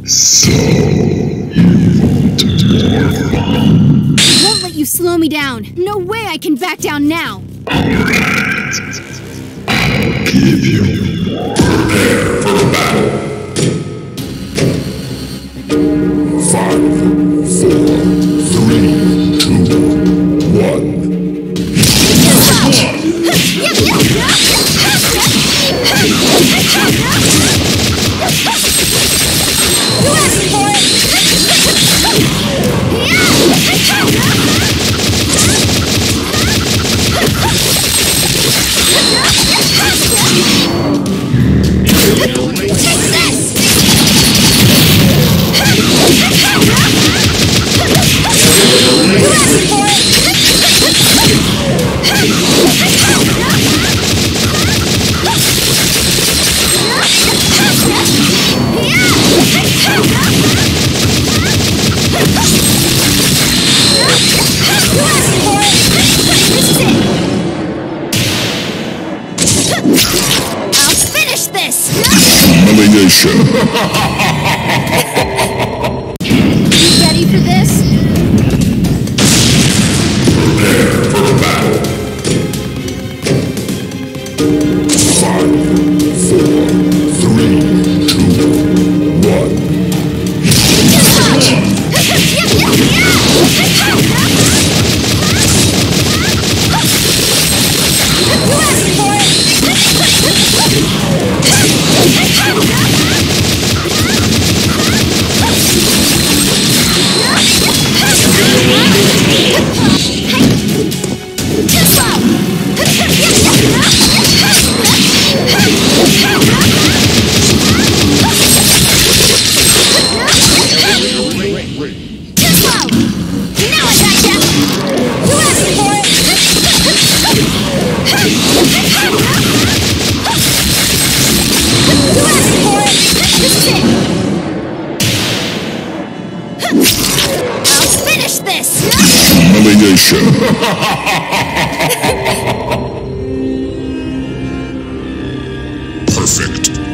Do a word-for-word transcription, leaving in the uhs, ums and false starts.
So, you want more fun? I won't let you slow me down. No way I can back down now. Alright. I'll give you more. Prepare for the battle. Five, four, three, two, one. You asked for it! Take this! You asked for it! I'll finish this! Humiliation. You ready for this? Prepare for the battle. Five, four, three, two, one. Humiliation. Perfect.